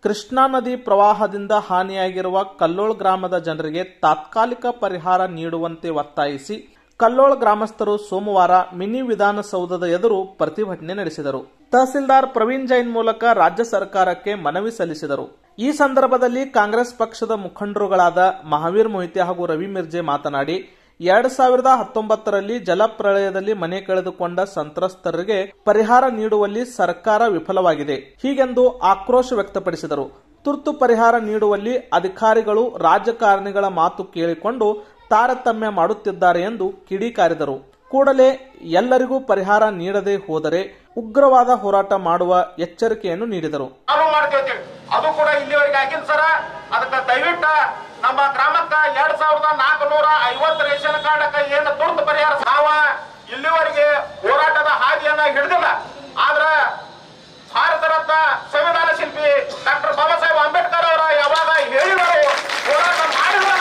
ಕೃಷ್ಣಾ ನದಿ ಪ್ರವಾಹದಿಂದ ಹಾನಿಯಾಗಿರುವ ಕಲ್ಲೋಳ ಗ್ರಾಮದ ಜನರಿಗೆ ತಾತ್ಕಾಲಿಕ ಪರಿಹಾರ ನೀಡುವಂತೆ ಒತ್ತಾಯಿಸಿ ಕಲ್ಲೋಳ ಗ್ರಾಮಸ್ಥರು ಸೋಮವಾರ ಮಿನಿ ವಿಧಾನಸೌಧದ ಎದುರು ಪ್ರತಿಭಟನೆ ನಡೆಸಿದರು. ತಹಸೀಲ್ದಾರ್ ಪ್ರವೀಣ್ ಜೈನ್ ಮೂಲಕ ರಾಜ್ಯ ಸರ್ಕಾರಕ್ಕೆ ಮನವಿ ಸಲ್ಲಿಸಿದರು. ಈ ಸಂದರ್ಭದಲ್ಲಿ ಕಾಂಗ್ರೆಸ್ ಪಕ್ಷದ ಮುಖಂಡರುಗಳಾದ ಮಹಾವೀರ್ ಮೊಹಿತೆ ಹಾಗೂ ರವಿ ಮಿರ್ಜೆ ಮಾತನಾಡಿ 2019ರಲ್ಲಿ ಜಲಪ್ರಳಯದಲ್ಲಿ ಮನೆ ಕಳೆದುಕೊಂಡ ಸಂತ್ರಸ್ತರಿಗೆ ಪರಿಹಾರ ನೀಡುವಲ್ಲಿ ಸರ್ಕಾರ ವಿಫಲವಾಗಿದೆ ಹೀಗೆಂದು ಆಕ್ರೋಶ ವ್ಯಕ್ತಪಡಿಸಿದರು. ತುರ್ತು ಪರಿಹಾರ ನೀಡುವಲ್ಲಿ ಅಧಿಕಾರಿಗಳು ರಾಜಕಾರಣಿಗಳ ಮಾತು ಕೇಳಿಕೊಂಡು ತಾರತಮ್ಯ ಮಾಡುತ್ತಿದ್ದಾರೆ ಎಂದು ಕಿಡಿಕಾರಿದರು. ಕೂಡಲೇ ಎಲ್ಲರಿಗೂ ಪರಿಹಾರ ನೀಡದೆ ಹೋದರೆ ಉಗ್ರವಾದ ಹೋರಾಟ ಮಾಡುವ ಎಚ್ಚರಿಕೆಯನ್ನು ನೀಡಿದರು. ಅದು ಕೂಡ ಇಲ್ಲಿವರೆಗೆ ಆಗಿಲ್ಲ ಸರ್. ಅದಕ್ಕೆ ದಯವಿಟ್ಟು ನಮ್ಮ ಗ್ರಾಮಕ್ಕೆ 2450 ರೇಷನ್ ಕಾರ್ಡ್ ಏನು ತುರ್ತು ಪರಿಹಾರ ನಾವು ಇಲ್ಲಿವರೆಗೆ ಹೋರಾಟದ ಹಾದಿಯನ್ನ ಹಿಡಿದಿಲ್ಲ. ಆದ್ರೆ ಭಾರತ ರತ್ನ ಸಂವಿಧಾನ ಶಿಲ್ಪಿ ಡಾಕ್ಟರ್ ಬಾಬಾ ಸಾಹೇಬ್ ಅಂಬೇಡ್ಕರ್ ಅವರ ಯಾವಾಗ ಹೇಳಿದರು ಹೋರಾಟ ಮಾಡಿದ್ರೆ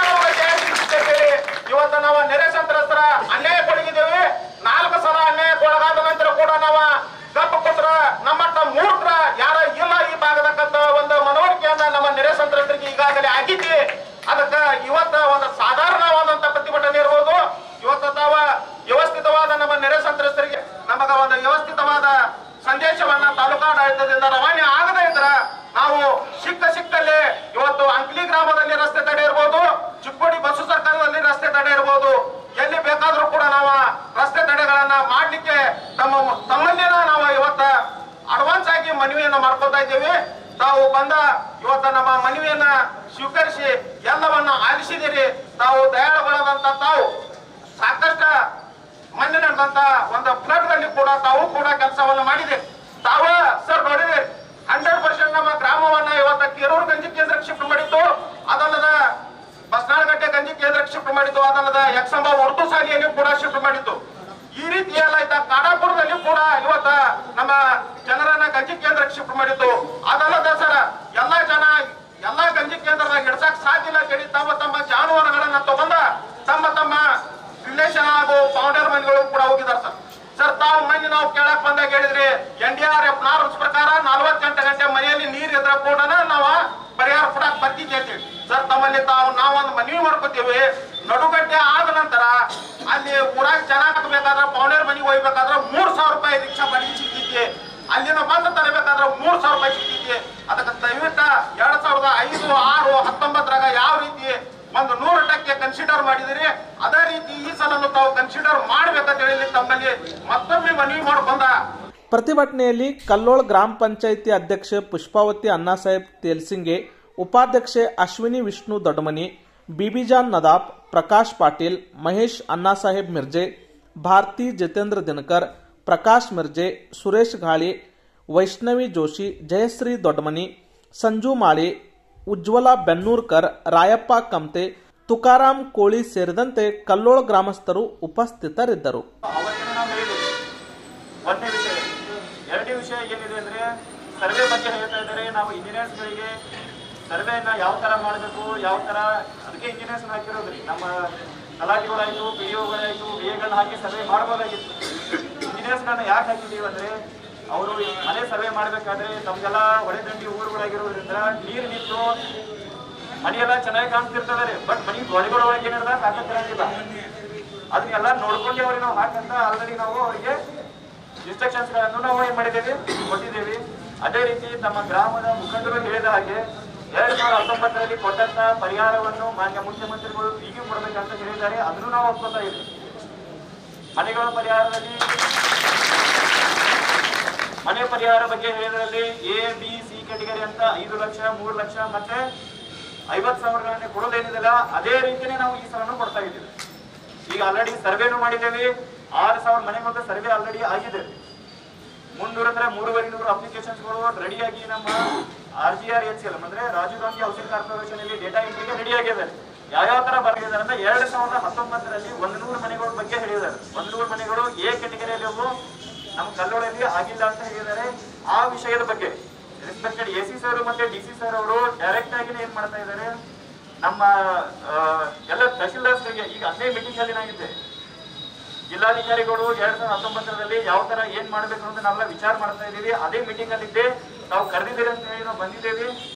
ಇವತ್ತು ನಾವು ನೆರೆ ಸಂತ್ರಸ್ತರ ಅನ್ಯಾಯಕ್ಕೊಳಗಿದ್ದೇವೆ. 4 ಸಲ ಅನ್ಯಾಯಕ್ಕೊಳಗಾದ ನಂತರ ಕೂಡ ನಾವು ಗಪ್ಪ ಕೊಟ್ರ ನಮ್ಮಟ್ಟ ಮೂರ್ಖರ ಯಾರ ಇಲ್ಲ ಈ ಭಾಗದಕ್ಕಂತ ಒಂದು ಮನವರಿಕೆಯನ್ನ ನಮ್ಮ ನೆರೆ ಸಂತ್ರಸ್ತರಿಗೆ ಈಗಾಗಲೇ ಆಗಿದ್ದೆ. ಅದಕ್ಕೆ ಇವತ್ತ ಒಂದು ಸಾಧಾರಣವಾದಂತ ಪ್ರತಿಭಟನೆ ಇರಬಹುದು. ಇವತ್ತು ತಾವ ವ್ಯವಸ್ಥಿತವಾದ ನಮ್ಮ ನೆರೆ ಸಂತ್ರಸ್ತರಿಗೆ ನಮಗ ಒಂದು ವ್ಯವಸ್ಥಿತವಾದ ಸಂದೇಶವನ್ನ ತಾಲೂಕಾಡಳಿತದಿಂದ ರವಾನೆ ಆಗದೇ ಇದ್ರ ನಾವು ಸಿಕ್ಕಲ್ಲಿ ಇವತ್ತು ಅಂಕ್ಲಿ ಗ್ರಾಮದಲ್ಲಿ ರಸ್ತೆ ತಡೆ ಇರಬಹುದು, ಚಿಕ್ಕೋಡಿ ಬಸ್ಸು ಸರ್ಕಾರದಲ್ಲಿ ರಸ್ತೆ ತಡೆ ಇರಬಹುದು, ಎಲ್ಲಿ ಬೇಕಾದ್ರೂ ಕೂಡ ನಾವು ರಸ್ತೆ ತಡೆಗಳನ್ನ ಮಾಡ್ಲಿಕ್ಕೆ ತಮ್ಮಲ್ಲಿನ ನಾವು ಇವತ್ತ ಅಡ್ವಾನ್ಸ್ ಆಗಿ ಮನವಿಯನ್ನ ಮಾಡ್ಕೊತಾ ಇದ್ದೇವೆ. ತಾವು ಬಂದ ಇವತ್ತ ನಮ್ಮ ಮನವಿಯನ್ನ ಸ್ವೀಕರಿಸಿ ಎಲ್ಲವನ್ನ ಆಲಿಸಿದಿರಿ. ತಾವು ದಯಾಳುಗಳಾದಂತ ತಾವು ಸಾಕಷ್ಟು ಮೊನ್ನೆ ನಡೆದಂತ ಒಂದು ಫ್ಲಡ್ ನಲ್ಲಿ ಕೂಡ ತಾವು ಕೂಡ ಕೆಲಸವನ್ನ ಮಾಡಿದಿರಿ. ತಾವ ಸರ್ ನೋಡಿದಿರಿ 100% ನಮ್ಮ ಗ್ರಾಮವನ್ನ ಇವತ್ತ ಕೆರೂರು ಗಂಜಿ ಕೇಂದ್ರಕ್ಕೆ ಶಿಫ್ಟ್ ಮಾಡಿತ್ತು. ಅದಲ್ಲದ ಬಸ್ನಾಳಗಟ್ಟೆ ಗಂಜಿ ಕೇಂದ್ರಕ್ಕೆ ಶಿಫ್ಟ್ ಮಾಡಿತ್ತು. ಅದಲ್ಲದ ಯಕ್ಷಂಬ ಉರ್ದು ಶಾಲೆಯಲ್ಲಿ ಕೂಡ ಶಿಫ್ಟ್ ಮಾಡಿತ್ತು. ಈ ರೀತಿ ಎಲ್ಲ ಇದ್ದ ಕಾಡಾಪುರದಲ್ಲಿ ಕೂಡ ಇವತ್ತ ನಮ್ಮ ಜನರನ್ನ ಗಂಜಿ ಕೇಂದ್ರಕ್ಕೆ ಶಿಫ್ಟ್ ಮಾಡಿತ್ತು. ಅದಲ್ಲದ ಸರ್ ಎಲ್ಲಾ ಗಂಜಿ ಕೇಂದ್ರದಾಗ ಹಿಡ್ಸಕ್ ಸಾಧ್ಯ ಇಲ್ಲ ಹೇಳಿ ತಮ್ಮ ಜಾನುವಾರುಗಳನ್ನ ತಗೊಂಡ ತಮ್ಮ ರಿಲೇಷನ್ ಹಾಗೂ ಫೌಂಡರ್ ಮನೆಗಳು ಕೂಡ ಹೋಗಿದ್ದಾರೆ ಸರ್. ತಾವು ಮೊನ್ನೆ ನಾವು ಕೇಳಕ್ ಬಂದಾಗ ಹೇಳಿದ್ರಿ NDRF ನಾರ್ಮ್ಸ್ ಪ್ರಕಾರ 48 ಗಂಟೆ ಮನೆಯಲ್ಲಿ ನೀರ್ ಇದ್ರ ಕೂಡ ನಾವು ಪರಿಹಾರ ಕೊಡಕ್ ಬರ್ತಿದ್ದೆ ಅಂತೇಳಿ ಸರ್. ತಮ್ಮಲ್ಲಿ ನಾವೊಂದು ಮನವಿ ಮಾಡ್ಕೋತೀವಿ. ನಡುಗಂಟೆ ಆದ ನಂತರ ಅಲ್ಲಿ ಊರಾಗ ಚೆನ್ನಾಗ್ ಹಾಕ್ಬೇಕಾದ್ರೆ ಫೌಂಡರ್ ಮನೆಗೆ ಹೋಗ್ಬೇಕಾದ್ರೆ 3000 ರೂಪಾಯಿ ರಿಕ್ಷಾ ಬಾಡಿಗೆ ಸಿಗ್ತಿದ್ದೆ. ಅಲ್ಲಿನ ಬಂದು ತರಬೇಕಾದ್ರೆ 3000 ರೂಪಾಯಿ ಸಿಗ್ತಿದ್ದೆ. ಅದಕ್ಕೆ ದಯವಿಟ್ಟು 2005, 6, 19ರಾಗ ಯಾವ ರೀತಿ ಒಂದು 100% ಕನ್ಸಿಡರ್ ಮಾಡಿದಿರಿ ಅದೇ ರೀತಿ ಈ ಸಲನು ತಾವು ಕನ್ಸಿಡರ್ ಮಾಡ್ಬೇಕಂತ ಹೇಳಿ ತಮ್ಮಲ್ಲಿ ಮತ್ತೊಮ್ಮೆ ಮನವಿ ಮಾಡ್ಕೊಂಡ. ಪ್ರತಿಭಟನೆಯಲ್ಲಿ ಕಲ್ಲೋಳ ಗ್ರಾಮ ಪಂಚಾಯಿತಿ ಅಧ್ಯಕ್ಷೆ ಪುಷ್ಪಾವತಿ ಅಣ್ಣಾಸಾಹೇಬ್ ತೇಲ್ಸಿಂಗೆ, ಉಪಾಧ್ಯಕ್ಷೆ ಅಶ್ವಿನಿ ವಿಷ್ಣು ದೊಡ್ಡಮನಿ, ಬಿಬಿಜಾನ್ ನದಾಫ್, ಪ್ರಕಾಶ್ ಪಾಟೀಲ್, ಮಹೇಶ್ ಅಣ್ಣಾಸಾಹೇಬ್ ಮಿರ್ಜೆ, ಭಾರತಿ ಜಿತೇಂದ್ರ ದಿನಕರ್, ಪ್ರಕಾಶ್ ಮಿರ್ಜೆ, ಸುರೇಶ್ ಗಾಳಿ, ವೈಷ್ಣವಿ ಜೋಶಿ, ಜಯಶ್ರೀ ದೊಡ್ಡಮನಿ, ಸಂಜು ಮಾಳಿ, ಉಜ್ವಲಾ ಬೆನ್ನೂರ್ಕರ್, ರಾಯಪ್ಪ ಕಮ್ತೆ, ತುಕಾರಾಂ ಕೋಳಿ ಸೇರಿದಂತೆ ಕಲ್ಲೋಳ ಗ್ರಾಮಸ್ಥರು ಉಪಸ್ಥಿತರಿದ್ದರು. ಒಂದೇ ವಿಷಯ. ಎರಡನೇ ವಿಷಯ ಏನಿದೆ ಅಂದ್ರೆ ಸರ್ವೆ ಬಗ್ಗೆ ಹೇಳ್ತಾ ಇದ್ದಾರೆ. ನಾವು ಇಂಜಿನಿಯರ್ಸ್ಗಳಿಗೆ ಸರ್ವೆಯನ್ನ ಯಾವ ತರ ಮಾಡಬೇಕು, ಯಾವ ತರ ಅದಕ್ಕೆ ಇಂಜಿನಿಯರ್ಸ್ ಹಾಕಿರೋದ್ರಿ. ನಮ್ಮ ತಲಾಟಿಗಳಾಯ್ತು, PDOಗಳಾಯ್ತು, BAಗಳನ್ನ ಹಾಕಿ ಸರ್ವೆ ಮಾಡಬಹುದಾಗಿತ್ತು. ಇಂಜಿನಿಯರ್ಸ್ಗಳನ್ನ ಯಾಕೆ ಹಾಕಿದೀವಿ ಅಂದ್ರೆ ಅವರು ಮನೆ ಸರ್ವೆ ಮಾಡ್ಬೇಕಾದ್ರೆ ತಮ್ಗೆಲ್ಲ ಹೊಳೆದಂಡಿ ಊರುಗಳಾಗಿರೋದ್ರಿಂದ ನೀರು ನಿಂತು ಮನೆಯೆಲ್ಲ ಚೆನ್ನಾಗಿ ಕಾಣ್ತಿರ್ತದೆ. ಬಟ್ ಮನೆ ಗೋಡೆಗಳೊಳಗೆ ಏನಿಲ್ಲ ಕಾಣಿಲ್ಲ. ಅದನ್ನೆಲ್ಲ ನೋಡ್ಕೊಂಡು ಅವ್ರಿಗೆ ನಾವು ಹಾಕಂತ ಆಲ್ರೆಡಿ ನಾವು ಅವರಿಗೆ ಇನ್ಸ್ಟ್ರಕ್ಷನ್ಸ್ ಗಳನ್ನು ನಾವು ಏನ್ ಮಾಡಿದ್ದೇವೆ, ಕೊಟ್ಟಿದ್ದೇವೆ. ಅದೇ ರೀತಿ ತಮ್ಮ ಗ್ರಾಮದ ಮುಖಂಡರು ಹೇಳಿದ ಹಾಗೆ 2019ರಲ್ಲಿ ಕೊಟ್ಟಂತ ಪರಿಹಾರವನ್ನು ಮಾನ್ಯ ಮುಖ್ಯಮಂತ್ರಿಗಳು ಈಗೂ ಕೊಡಬೇಕಂತ ಹೇಳಿದ್ದಾರೆ. ಅದನ್ನು ನಾವು ಒಪ್ಕೊತಾ ಇದ್ದೀವಿ. ಮನೆಗಳ ಪರಿಹಾರದಲ್ಲಿ ಮನೆ ಪರಿಹಾರ ಬಗ್ಗೆ ಹೇಳಿದ್ರಲ್ಲಿ A-B-C ಕ್ಯಾಟಗರಿ ಅಂತ 5 ಲಕ್ಷ, 3 ಲಕ್ಷ ಮತ್ತೆ 50,000 ಕೊಡೋದೇನಿದೆಲ್ಲ ಅದೇ ರೀತಿನೇ ನಾವು ಈ ಸಲನು ಕೊಡ್ತಾ ಇದ್ದೀವಿ. ಈಗ ಆಲ್ರೆಡಿ ಸರ್ವೆನು ಮಾಡಿದ್ದೇವೆ. 6,000 ಮನೆಗಳ ಸರ್ವೆ ಆಲ್ರೆಡಿ ಆಗಿದೆ. 300 ಅಪ್ಲಿಕೇಶನ್ಸ್ಗಳು ರೆಡಿಯಾಗಿ ನಮ್ಮ RGRHL ಅಂದ್ರೆ ರಾಜೀವ್ ಗಾಂಧಿ ಹೌಸಿಂಗ್ ಕಾರ್ಪೊರೇಷನ್ ಅಲ್ಲಿ ಡೇಟಾ ಎಂಟ್ರಿಗೆ ರೆಡಿ ಆಗಿದೆ. ಯಾವ ತರ ಬರೆದಿದ್ದಾರೆ ಅಂದ್ರೆ 2019ರಲ್ಲಿ 100 ಮನೆಗಳ ಬಗ್ಗೆ ಹೇಳಿದ್ದಾರೆ. 100 ಮನೆಗಳು A ಕ್ಯಾಟಗರಿಯಲ್ಲಿ ನಮ್ಮ ಕಲ್ಲೋಳಲ್ಲಿ ಆಗಿಲ್ಲ ಅಂತ ಹೇಳಿದ್ದಾರೆ. ಆ ವಿಷಯದ ಬಗ್ಗೆ ರೆಸ್ಪೆಕ್ಟೆಡ್ AC ಸರ್ ಮತ್ತೆ DC ಸರ್ ಅವರು ಡೈರೆಕ್ಟ್ ಆಗಿ ಏನ್ ಮಾಡ್ತಾ ಇದ್ದಾರೆ, ನಮ್ಮ ಎಲ್ಲ ತಹಶೀಲ್ದಾರ್ಸ್ಗಳಿಗೆ ಈಗ ಅದೇ ಮೀಟಿಂಗ್ ಅಲ್ಲಿ ನಾಗಿದ್ದೆ. ಜಿಲ್ಲಾಧಿಕಾರಿಗಳು 2019ರಲ್ಲಿ ಯಾವ ತರ ಏನ್ ಮಾಡ್ಬೇಕು ಅಂತ ನಾವೆಲ್ಲ ವಿಚಾರ ಮಾಡ್ತಾ ಇದೀವಿ. ಅದೇ ಮೀಟಿಂಗ್ ಅಲ್ಲಿ ಇದ್ದೆ. ನಾವು ಕರೆದಿದ್ದೀರಿ ಅಂತ ಹೇಳಿ ನಾವು ಬಂದಿದ್ದೇವೆ.